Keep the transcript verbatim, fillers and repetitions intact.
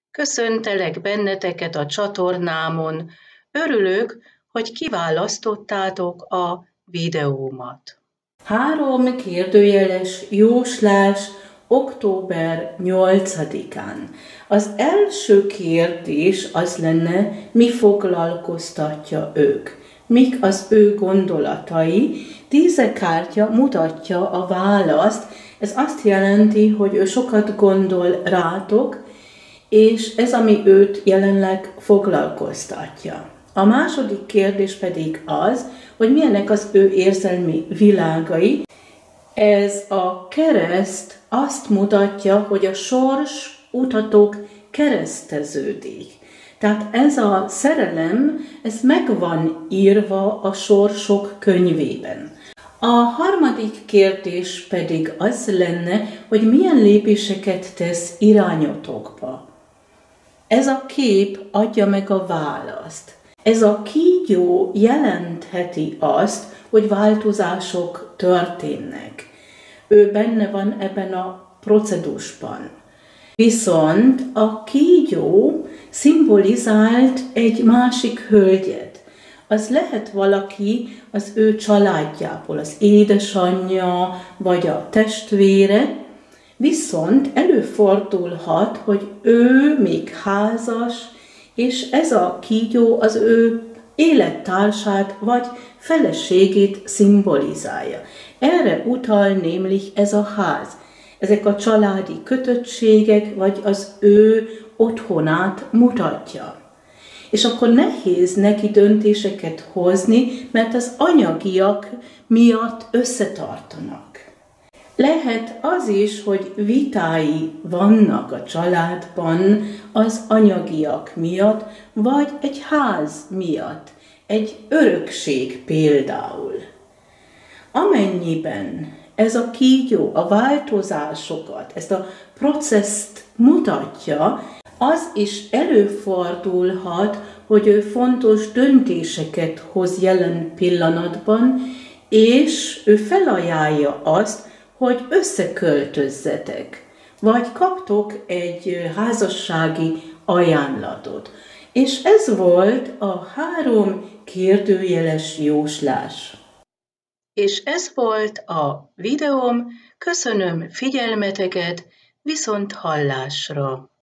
Köszöntelek benneteket a csatornámon. Örülök, hogy kiválasztottátok a videómat. Három kérdőjeles jóslás október nyolcadikán. Az első kérdés az lenne, mi foglalkoztatja ők. Mik az ő gondolatai? Tíze kártya mutatja a választ. Ez azt jelenti, hogy ő sokat gondol rátok, és ez, ami őt jelenleg foglalkoztatja. A második kérdés pedig az, hogy milyenek az ő érzelmi világai. Ez a kereszt azt mutatja, hogy a sors utatok kereszteződik. Tehát ez a szerelem, ez meg van írva a sorsok könyvében. A harmadik kérdés pedig az lenne, hogy milyen lépéseket tesz irányotokba. Ez a kép adja meg a választ. Ez a kígyó jelentheti azt, hogy változások történnek. Ő benne van ebben a procedusban. Viszont a kígyó szimbolizált egy másik hölgyet. Az lehet valaki az ő családjából, az édesanyja vagy a testvére, viszont előfordulhat, hogy ő még házas, és ez a kígyó az ő élettársát vagy feleségét szimbolizálja. Erre utal némlich ez a ház. Ezek a családi kötöttségek, vagy az ő otthonát mutatja. És akkor nehéz neki döntéseket hozni, mert az anyagiak miatt összetartanak. Lehet az is, hogy vitái vannak a családban az anyagiak miatt, vagy egy ház miatt, egy örökség például. Amennyiben ez a kígyó a változásokat, ezt a processzt mutatja, az is előfordulhat, hogy ő fontos döntéseket hoz jelen pillanatban, és ő felajánlja azt, hogy összeköltözzetek, vagy kaptok egy házassági ajánlatot. És ez volt a három kérdőjeles jóslás. És ez volt a videóm. Köszönöm figyelmeteket, viszont hallásra!